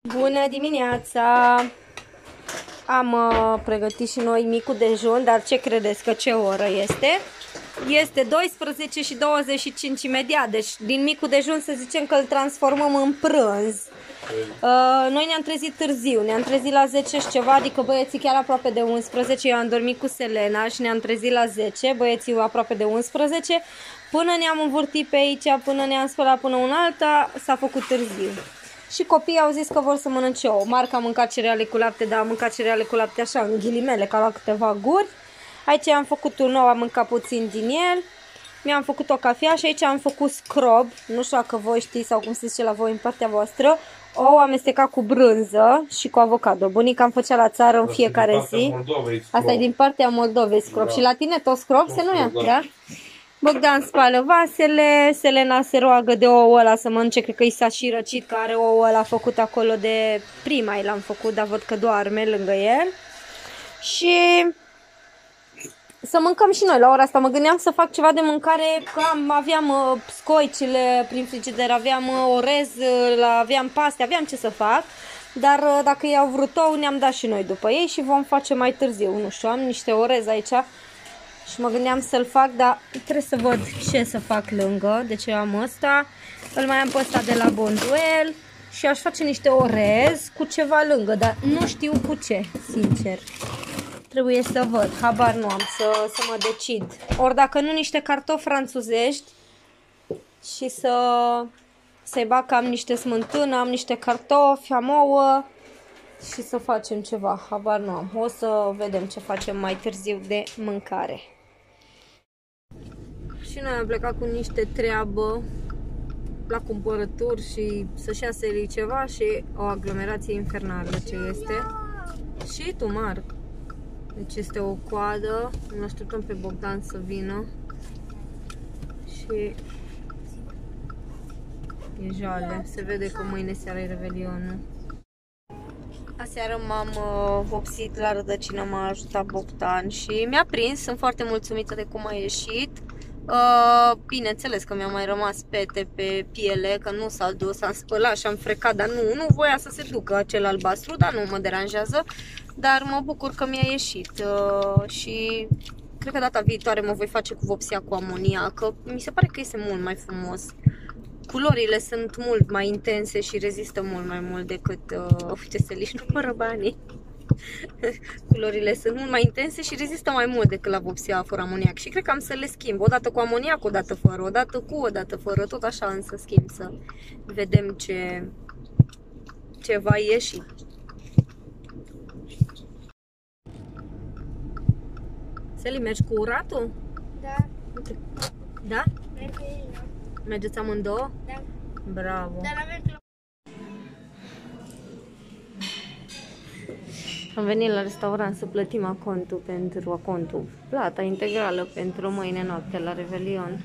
Bună dimineața! Am pregătit și noi micul dejun, dar ce credeți că ce oră este? Este 12 și 25 imediat, deci din micul dejun să zicem că îl transformăm în prânz. Noi ne-am trezit târziu, ne-am trezit la 10 și ceva, adică băieții chiar aproape de 11, eu am dormit cu Selena și ne-am trezit la 10, băieții aproape de 11, până ne-am învârtit pe aici, până ne-am spălat până una alta, s-a făcut târziu. Și copiii au zis că vor să mănânce ouă. Marca a mâncat cereale cu lapte, dar a mâncat cereale cu lapte așa, în ghilimele, ca la câteva guri. Aici am făcut un ou, am mâncat puțin din el. Mi-am făcut o cafea și aici am făcut scrob. Nu știu dacă voi știți sau cum se zice la voi în partea voastră. Ou amestecat cu brânză și cu avocado. Bunica îmi făcea la țară în fiecare zi. Asta e din partea Moldovei scrob. Da. Și la tine tot scrob se nu ia, da? Bogdan spală vasele, Selena se roagă de ouă ăla să mănânce, cred că i s-a și răcit, că are ouă ăla făcut acolo de prima, l-am făcut, dar văd că doarme lângă el. Și să mâncăm și noi la ora asta, mă gândeam să fac ceva de mâncare, că aveam scoicile prin frigider, aveam orez, aveam paste, aveam ce să fac. Dar dacă ei au vrut ou, ne-am dat și noi după ei și vom face mai târziu, nu știu, am niște orez aici. Și mă gândeam să-l fac, dar trebuie să văd ce să fac lângă. Deci eu am ăsta, îl mai am pe ăsta de la Bonduel și aș face niște orez cu ceva lângă, dar nu știu cu ce, sincer. Trebuie să văd, habar nu am, să mă decid. Ori dacă nu, niște cartofi franțuzești și să-i bag, că am niște smântână, am niște cartofi, am ouă și să facem ceva, habar nu am. O să vedem ce facem mai târziu de mâncare. Și noi am plecat cu niște treabă la cumpărături și să-și ia Seli ceva și o aglomerație infernală ce este. Și tu, Marc. Deci este o coadă, îl așteptăm pe Bogdan să vină. Și e jale, se vede că mâine seara e Revelionul. Aseară m-am vopsit la rădăcină, m-a ajutat Bogdan și mi-a prins, sunt foarte mulțumită de cum a ieșit. Bineînțeles că mi-au mai rămas pete pe piele, că nu s-a dus, am spălat și am frecat, dar nu voia să se ducă acel albastru, dar nu mă deranjează. Dar mă bucur că mi-a ieșit și cred că data viitoare mă voi face cu vopsia cu amoniac, că mi se pare că este mult mai frumos. Culorile sunt mult mai intense și rezistă mult mai mult decât, uite, Seliș nu fără banii. Culorile sunt mult mai intense și rezistă mai mult decât la vopsia fără amoniac. Și cred că am să le schimb, odată cu amoniac, odată fără, odată cu, odată fără, tot așa am să schimb, să vedem ce va ieși. Seli, mergi cu uratul? Da. Da? Mergeți amândouă? Da. Bravo. Dar avem... Am venit la restaurant să plătim acontul, plata integrală pentru mâine noapte la Revelion.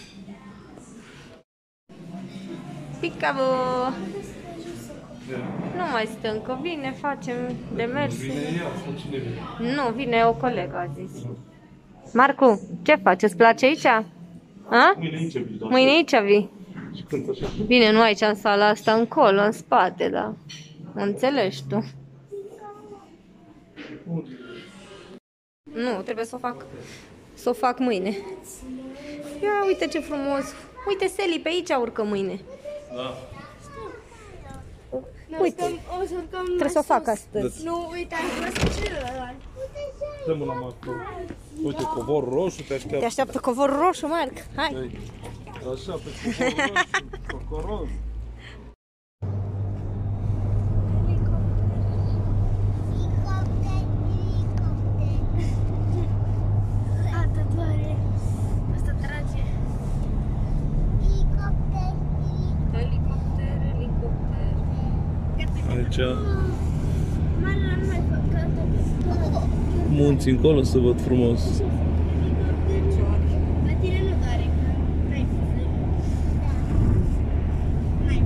Picavo! Nu mai stăm, că vine, facem demers. Vine ea sau cine vine? Nu, vine o colegă, a zis. Marcu, ce faci? Îți place aici? A? Mâine aici vii. Mâine aici vii. Și când așa? Bine, nu aici în sala asta, încolo, în spate, da. Înțelegi tu. Nu, trebuie să o fac mâine. Ia, uite ce frumos. Uite, Seli, pe aici urcă mâine. Da. Uite, trebuie să o fac astăzi. Nu, uite, ai văzut celălalt. Dă-mă la Marco. Uite, covor roșu te așteaptă. Te așteaptă covorul roșu, Marc. Hai. Așa, pe covor roșu, cocoros. Aici munții încolo să văd frumos. La tine nu doare, că n-ai făcut. N-ai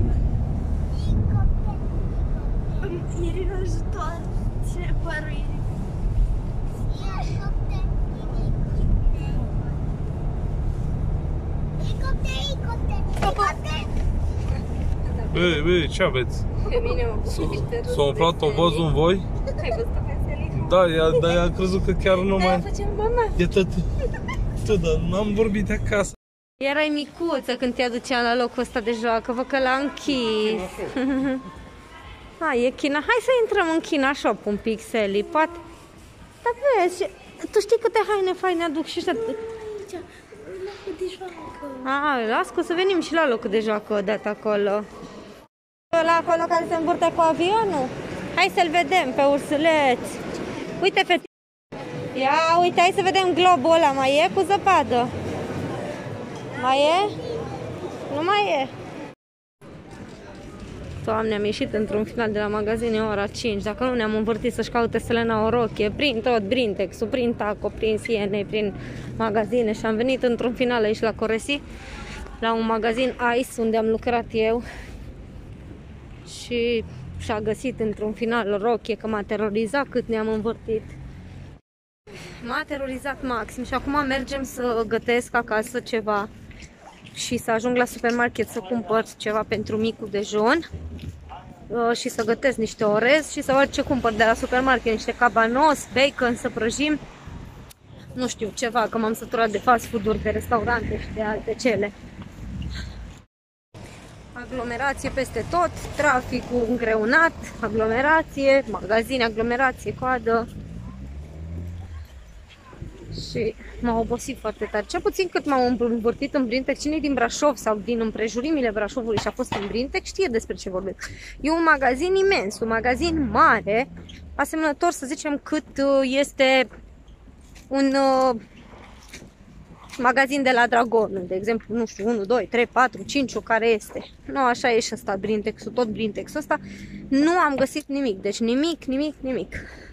făcut. Irina ajutoare. Ține părul Irina. Helicopter. Băi, ce aveți? Pe mine mă bucur niște S-a umflat o văzul în voi? Ai văzut-o pe Selina? Da, dar ea a crezut că chiar nu mai... Facem mama. E tot, dar n-am vorbit de acasă. Erai micuță când te aduceam la locul ăsta de joacă, văd că l-a închis. Hai, e China. Hai să intrăm în China Shop un pic, Seli, poate. Dar vezi, tu știi câte haine faine aduc și ăștia. Locul de joacă. Las că o să venim și la locul de joacă odată acolo. La acolo care se învârte cu avionul? Hai să-l vedem pe ursuleț. Uite, fetiță. Ia, uite, hai să vedem globul ăla. Mai e cu zăpadă? Mai e? Nu mai e. Doamne, am ieșit într-un final de la magazine ora 5. Dacă nu ne-am învârtit să-și caute Selena o rochie prin tot Brintex-ul, prin Taco, prin C&A, prin magazine și am venit într-un final aici la Coresi, la un magazin Ice unde am lucrat eu și și-a găsit într-un final o rochie, că m-a terorizat cât ne-am învârtit. M-a terorizat maxim și acum mergem să gătesc acasă ceva și să ajung la supermarket să cumpăr ceva pentru micul dejun și să gătesc niște orez și să văd ce cumpăr de la supermarket, niște cabanos, bacon, să prăjim, nu știu, ceva, că m-am săturat de fast food-uri, de restaurante și de alte cele. Aglomerație peste tot, traficul îngreunat, aglomerație, magazine, aglomerație, coadă. Și m-a obosit foarte tare. Cel puțin cât m-am învârtit în Brintex, cine din Brașov sau din împrejurimile Brașovului și a fost în Brintex știe despre ce vorbesc. E un magazin imens, un magazin mare, asemănător să zicem cât este un magazin de la Dragon, de exemplu, nu știu, 1, 2, 3, 4, 5, care este. Nu, așa e și ăsta, Brintex-ul, tot Brintex-ul ăsta. Nu am găsit nimic, deci nimic.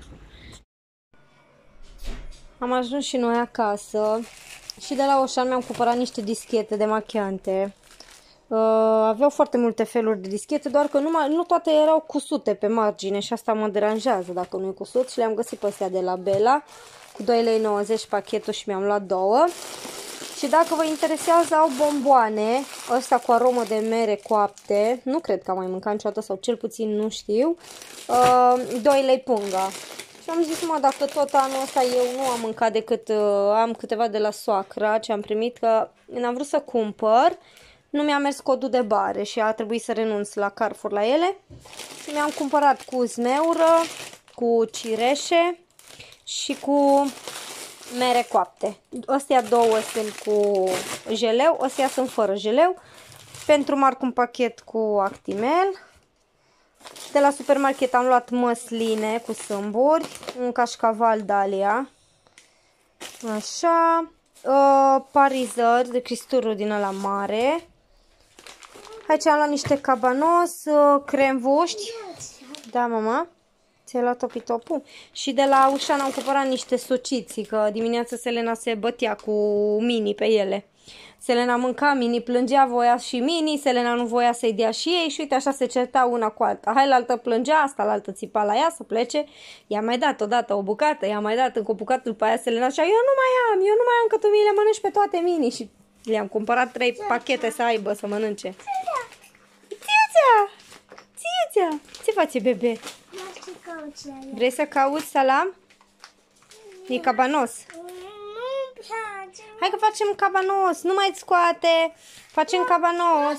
Am ajuns și noi acasă și de la Oșan mi-am cumpărat niște dischete demachiante. Aveau foarte multe feluri de dischete, doar că nu toate erau cusute pe margine și asta mă deranjează dacă nu e cusut și le-am găsit pe astea de la Bella cu 2,90 lei pachetul și mi-am luat 2. Și dacă vă interesează, au bomboane, ăsta cu aromă de mere coapte, nu cred că am mai mâncat niciodată sau cel puțin nu știu, 2 lei punga. Și am zis, mă, dacă tot anul ăsta eu nu am mâncat decât am câteva de la soacra ce am primit, că n-am vrut să cumpăr, nu mi-a mers codul de bare și a trebuit să renunț la Carrefour la ele. Și mi-am cumpărat cu zmeură, cu cireșe și cu mere coapte. Astea două sunt cu jeleu, astea sunt fără jeleu. Pentru Marc un pachet cu Actimel. De la supermarket am luat măsline cu sâmburi, un cașcaval Dalia, așa, parizări de cristurul din ăla mare. Aici am luat niște cabanos, cremvuști, da mama, ți-ai luat topitopul? Și de la Ușan am cumpărat niște sociții, că dimineața Selena se bătea cu Mini pe ele. Selena mânca Mini, plângea, voia și Mini, Selena nu voia să-i dea și ei și uite așa se certau una cu alta. Hai, la altă plângea, asta la altă țipa la ea să plece. I-a mai dat odată o bucată, i-a mai dat încă o bucată după aia Selena și eu nu mai am, că tu mi le mănânci pe toate Mini. Și le-am cumpărat 3 pachete să aibă să mănânce. Țiuțea! Ce face bebe? Vrei să cauți salam? E cabanos. Hai că facem cabanos, nu mai scoate, facem cabanos.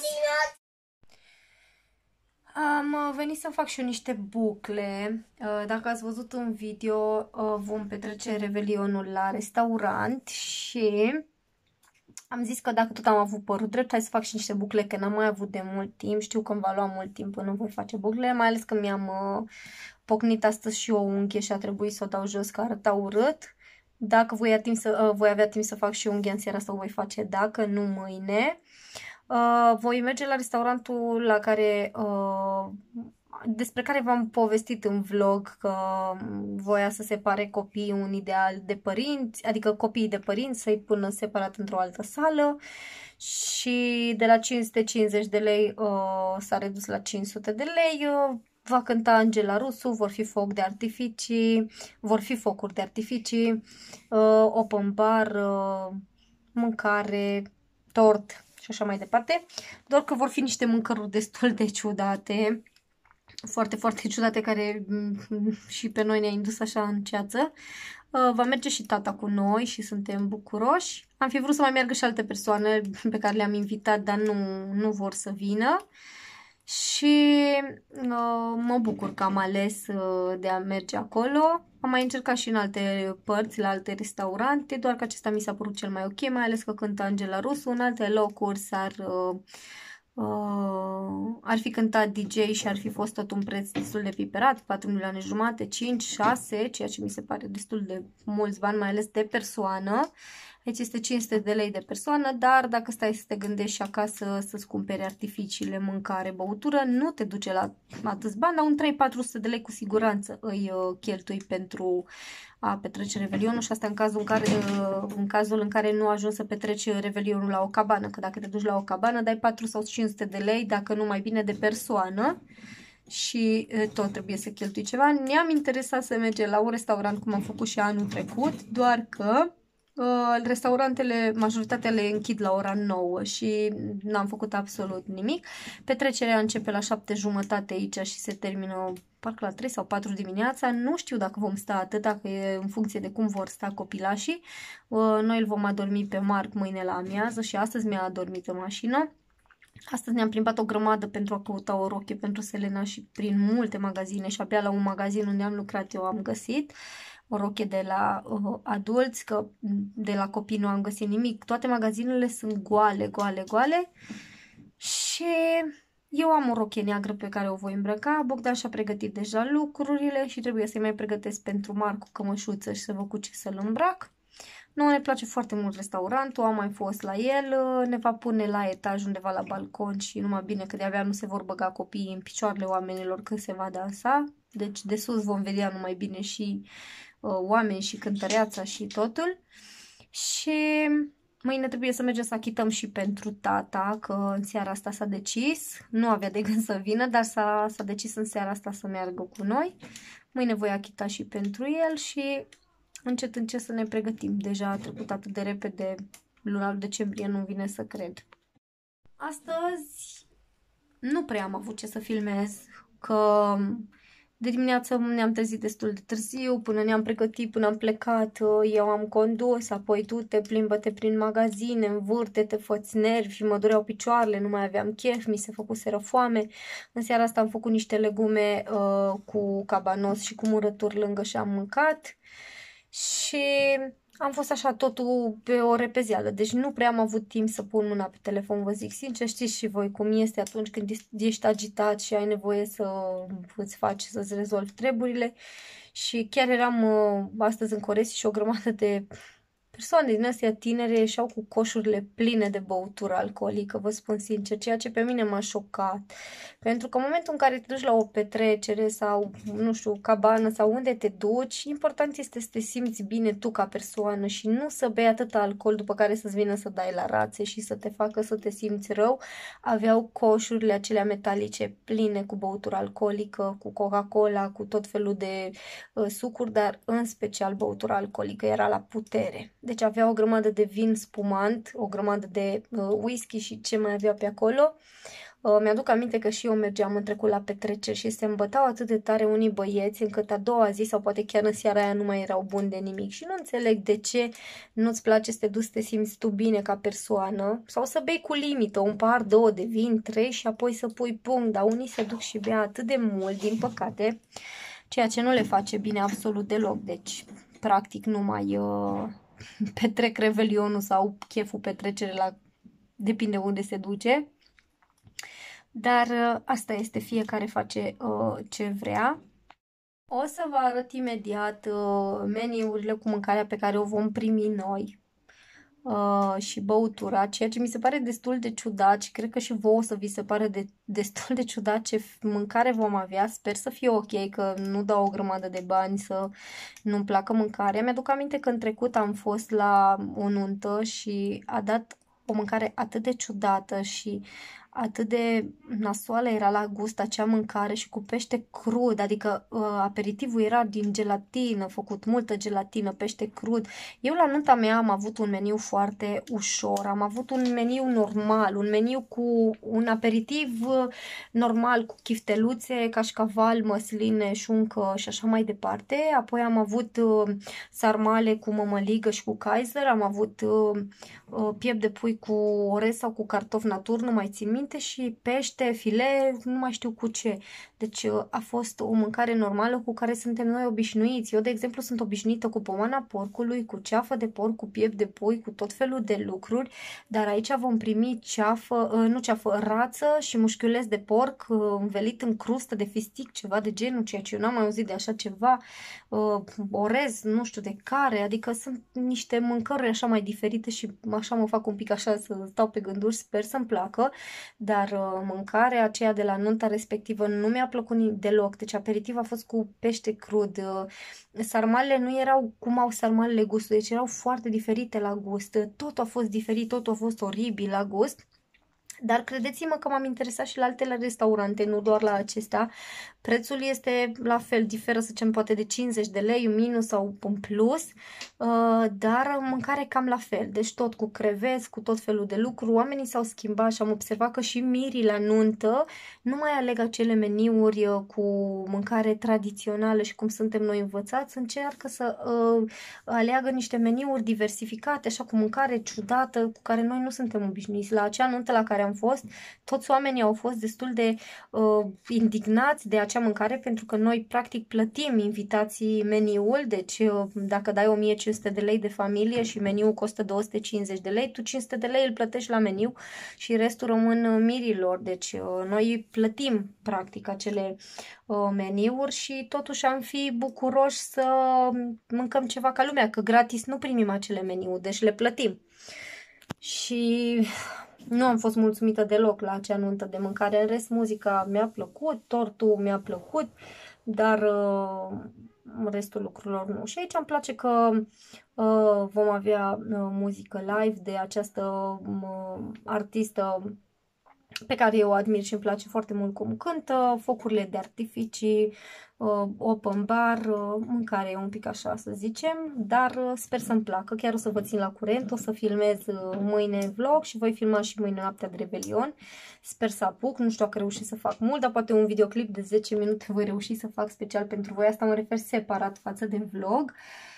Am venit să fac și eu niște bucle. Dacă ați văzut în video, vom petrece revelionul la restaurant și am zis că dacă tot am avut părul drept, hai să fac și niște bucle, că n-am mai avut de mult timp. Știu că îmi va lua mult timp până voi face bucle, mai ales că mi-am pocnit astăzi și o unghie și a trebuit să o dau jos, că arăta urât. Dacă voi avea timp să fac și unghia în seara asta, o voi face, dacă nu mâine. Voi merge la restaurantul la care, despre care v-am povestit în vlog, că voia să separe copiii un ideal de părinți, adică copiii de părinți să-i pună separat într-o altă sală și de la 550 de lei s-a redus la 500 de lei. Va cânta Angela Rusu, vor fi foc de artificii, vor fi focuri de artificii, open bar, mâncare, tort și așa mai departe. Doar că vor fi niște mâncăruri destul de ciudate, foarte, foarte ciudate, care și pe noi ne-a indus așa în ceață. Va merge și tata cu noi și suntem bucuroși. Am fi vrut să mai meargă și alte persoane pe care le-am invitat, dar nu vor să vină. Și mă bucur că am ales de a merge acolo. Am mai încercat și în alte părți, la alte restaurante, doar că acesta mi s-a părut cel mai ok, mai ales că cântă Angela Rusu. În alte locuri ar fi cântat DJ și ar fi fost tot un preț destul de piperat, 4 milioane jumate, 5, 6, ceea ce mi se pare destul de mulți bani, mai ales de persoană. Aici este 500 de lei de persoană, dar dacă stai să te gândești și acasă să-ți cumperi artificiile, mâncare, băutură, nu te duce la atâți bani, dar un 300-400 de lei cu siguranță îi cheltui pentru a petrece Revelionul, și asta în cazul în care nu ajungi să petreci Revelionul la o cabană, că dacă te duci la o cabană dai 4 sau 500 de lei, dacă nu mai bine, de persoană, și tot trebuie să cheltui ceva. Ne-am interesat să mergem la un restaurant cum am făcut și anul trecut, doar că restaurantele, majoritatea le închid la ora 9 și n-am făcut absolut nimic. Petrecerea începe la 7:30 aici și se termină parcă la 3 sau 4 dimineața. Nu știu dacă vom sta atât, dacă e în funcție de cum vor sta copilașii. Noi îl vom adormi pe Marc mâine la amiază și astăzi mi-a adormit în mașină. Astăzi ne-am plimbat o grămadă pentru a căuta o rochie pentru Selena și prin multe magazine, și abia la un magazin unde am lucrat eu am găsit o rochie de la adulți, că de la copii nu am găsit nimic. Toate magazinele sunt goale, goale, goale. Și eu am o rochie neagră pe care o voi îmbrăca. Bogdan și-a pregătit deja lucrurile și trebuie să-i mai pregătesc pentru Marcu cămășuță și să văd cu ce să-l îmbrac. Nouă ne place foarte mult restaurantul, am mai fost la el, ne va pune la etaj undeva la balcon și numai bine că de-abia nu se vor băga copiii în picioarele oamenilor când se va dansa. Deci de sus vom vedea numai bine și oameni și cântăreața și totul. Și mâine trebuie să mergem să achităm și pentru tata, că în seara asta s-a decis, nu avea de gând să vină, dar s-a decis în seara asta să meargă cu noi. Mâine voi achita și pentru el și încet, încet să ne pregătim. Deja a trecut atât de repede luna decembrie, nu vine să cred. Astăzi nu prea am avut ce să filmez, că de dimineață ne-am trezit destul de târziu, până ne-am pregătit, până am plecat, eu am condus, apoi tu te plimbă-te prin magazine, învârte-te, fă-ți nervi, mă dureau picioarele, nu mai aveam chef, mi se făcuseră foame. În seara asta am făcut niște legume cu cabanos și cu murături lângă și am mâncat. Și am fost așa totul pe o repezeală, deci nu prea am avut timp să pun mâna pe telefon, vă zic sincer. Știți și voi cum este atunci când ești agitat și ai nevoie să îți faci, să-ți rezolvi treburile. Și chiar eram astăzi în Coresi și o grămadă de persoane din astea tinere ieșeau cu coșurile pline de băutură alcoolică, vă spun sincer, ceea ce pe mine m-a șocat. Pentru că în momentul în care te duci la o petrecere sau, nu știu, cabană sau unde te duci, important este să te simți bine tu ca persoană și nu să bei atâta alcool după care să-ți vină să dai la rațe și să te facă să te simți rău. Aveau coșurile acelea metalice pline cu băutură alcoolică, cu Coca-Cola, cu tot felul de sucuri, dar în special băutură alcoolică era la putere. Deci avea o grămadă de vin spumant, o grămadă de whisky și ce mai avea pe acolo. Mi-aduc aminte că și eu mergeam în trecut la petreceri și se îmbătau atât de tare unii băieți încât a doua zi sau poate chiar în seara aia nu mai erau buni de nimic. Și nu înțeleg de ce nu-ți place să te duci să te simți tu bine ca persoană sau să bei cu limită, un pahar, 2 de vin, 3 și apoi să pui punct. Dar unii se duc și bea atât de mult, din păcate, ceea ce nu le face bine absolut deloc. Deci, practic, nu mai petrec revelionul sau cheful petrecere, depinde unde se duce. Dar asta este, fiecare face ce vrea. O să vă arăt imediat meniurile cu mâncarea pe care o vom primi noi și băutura, ceea ce mi se pare destul de ciudat și cred că și vouă o să vi se pare destul de ciudat ce mâncare vom avea. Sper să fie ok, că nu dau o grămadă de bani să nu-mi placă mâncarea. Mi-aduc aminte că în trecut am fost la o nuntă și a dat o mâncare atât de ciudată și atât de nasoală era la gust acea mâncare și cu pește crud, adică aperitivul era din gelatină, făcut multă gelatină, pește crud. Eu la nunta mea am avut un meniu foarte ușor, am avut un meniu normal, un meniu cu un aperitiv normal, cu chifteluțe, cașcaval, măsline, șuncă și așa mai departe. Apoi am avut sarmale cu mămăligă și cu Kaiser, am avut piept de pui cu orez sau cu cartofi natur, nu mai țin minte, și pește, file, nu mai știu cu ce. Deci a fost o mâncare normală cu care suntem noi obișnuiți. Eu, de exemplu, sunt obișnuită cu pomana porcului, cu ceafă de porc, cu piept de pui, cu tot felul de lucruri, dar aici vom primi rață și mușchiuleț de porc învelit în crustă de fistic, ceva de genul, ceea ce eu n-am mai auzit de așa ceva, orez, nu știu de care, adică sunt niște mâncări așa mai diferite și așa mă fac un pic așa să stau pe gânduri, sper să-mi placă, dar mâncarea aceea de la nunta respectivă nu mi-a plăcut deloc, deci aperitiv a fost cu pește crud, sarmalele nu erau cum au sarmalele gustul, deci erau foarte diferite la gust, totul a fost diferit, totul a fost oribil la gust. Dar credeți-mă că m-am interesat și la altele restaurante, nu doar la acestea. Prețul este la fel, diferă să zicem poate de 50 de lei, minus sau în plus, dar mâncare cam la fel. Deci tot cu creveți, cu tot felul de lucruri. Oamenii s-au schimbat și am observat că și mirii la nuntă nu mai aleg acele meniuri cu mâncare tradițională și cum suntem noi învățați, încearcă să aleagă niște meniuri diversificate, așa cu mâncare ciudată, cu care noi nu suntem obișnuiți. La acea nuntă la care am fost, toți oamenii au fost destul de indignați de acea mâncare, pentru că noi practic plătim invitații meniul, deci dacă dai 1500 de lei de familie și meniul costă 250 de lei, tu 500 de lei îl plătești la meniu și restul rămân mirilor, deci noi plătim practic acele meniuri și totuși am fi bucuroși să mâncăm ceva ca lumea, că gratis nu primim acele meniuri, deci le plătim. Și nu am fost mulțumită deloc la acea nuntă de mâncare. În rest, muzica mi-a plăcut, tortul mi-a plăcut, dar restul lucrurilor nu. Și aici îmi place că vom avea muzică live de această artistă pe care eu o admir și îmi place foarte mult cum cântă, focurile de artificii, open bar, mâncare un pic așa să zicem, dar sper să-mi placă, chiar o să vă țin la curent, o să filmez mâine vlog și voi filma și mâine noaptea de Revelion, sper să apuc, nu știu dacă reuși să fac mult, dar poate un videoclip de 10 minute voi reuși să fac special pentru voi, asta mă refer separat față de vlog.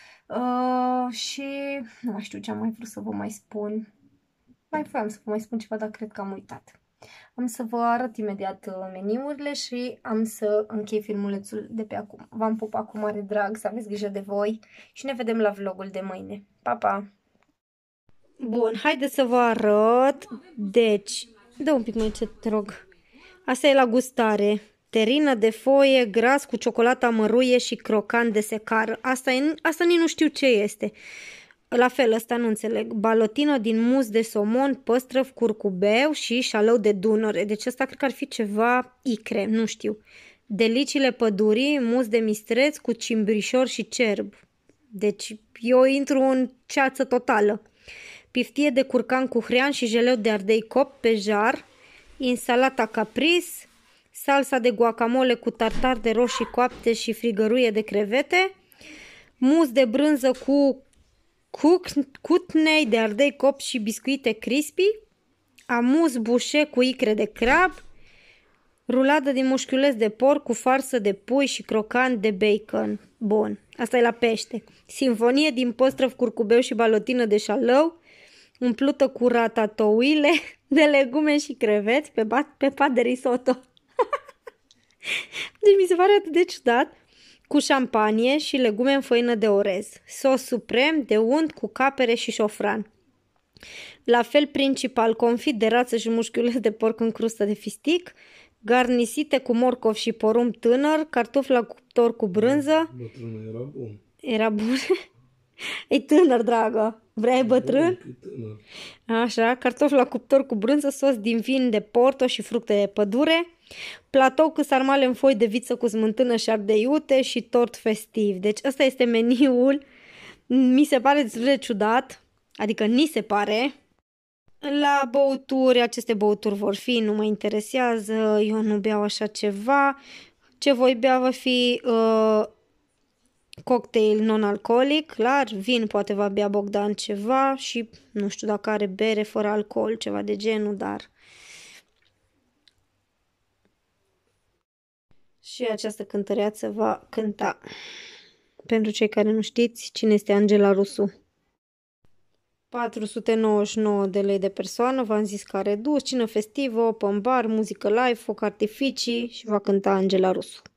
Și nu mai știu ce am mai vrut să vă mai spun, mai voiam să vă mai spun ceva, dar cred că am uitat. Am să vă arăt imediat meniurile și am să închei filmulețul de pe acum. V-am pupat cu mare drag, să aveți grijă de voi și ne vedem la vlogul de mâine. Pa, pa! Bun, haideți să vă arăt. Deci, dă un pic mai încet, te rog. Asta e la gustare. Terină de foie, gras cu ciocolată măruie și crocant de secară. Asta nici nu știu ce este. La fel, ăsta nu înțeleg. Balotină din mus de somon, păstrăv, curcubeu și șalău de Dunăre. Deci ăsta cred că ar fi ceva icre, nu știu. Delicile pădurii, mus de mistreț cu cimbrișor și cerb. Deci eu intru în ceață totală. Piftie de curcan cu hrean și jeleu de ardei copt pe jar. Insalata caprice. Salsa de guacamole cu tartar de roșii coapte și frigăruie de crevete. Mus de brânză cu cutnei de ardei copt și biscuite crispy, amus bușe cu icre de crab, ruladă din mușchiuleț de porc cu farsă de pui și crocant de bacon. Bun, asta e la pește. Sinfonie din păstrăv, curcubeu și balotină de șalău, umplută cu ratatouille de legume și creveți pe pat de risotto. Deci mi se pare atât de ciudat. Cu șampanie și legume în făină de orez. Sos suprem de unt cu capere și șofran. La fel principal, confit de rață și mușchiuleț de porc în crustă de fistic, garnisite cu morcov și porumb tânăr, cartofi la cuptor cu brânză. Bătrânul era bun. Era bun? E tânăr, dragă. Vrei bătrân? E tânăr. Așa, cartofi la cuptor cu brânză, sos din vin de porto și fructe de pădure, platou cu sarmale în foi de viță cu smântână și ardei iute și tort festiv. Deci ăsta este meniul. Mi se pare destul de ciudat, adică ni se pare. La băuturi, aceste băuturi vor fi, nu mă interesează, eu nu beau așa ceva. Ce voi bea va fi cocktail non-alcoolic, clar, vin poate va bea Bogdan ceva și nu știu dacă are bere fără alcool, ceva de genul, dar... Și această cântăreață va cânta. Pentru cei care nu știți, cine este Angela Rusu? 499 de lei de persoană, v-am zis că a redus, cină festivă, open bar, muzică live, foc artificii și va cânta Angela Rusu.